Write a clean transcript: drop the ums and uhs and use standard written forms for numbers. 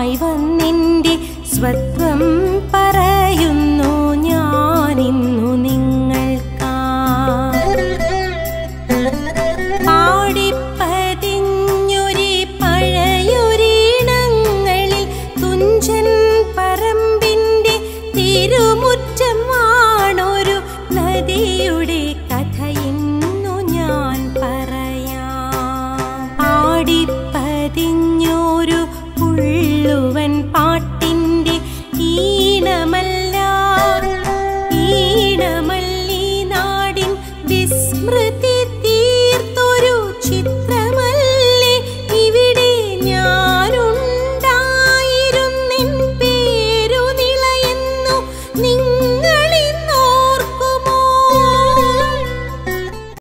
സ്വന്തമായി വന്നെൻ്റെ സ്വത്വം പറയുന്നു ഞാനിന്നു നിങ്ങൾക്കാ. പാടിപ്പതിഞ്ഞൊരു പഴയൊരീണങ്ങളിൽ തുഞ്ചൻ പറമ്പിൻ്റെ തിരുമുറ്റം വാണൊരു നദിയുടെ കഥ ഇന്നു ഞാൻ പറയാം. പാടിപ്പതിഞ്ഞൊരു പുള്ളുവൻ പാട്ടിൻ്റെ ഈണമല്ലീ നാടിൻ വിസ്മൃതി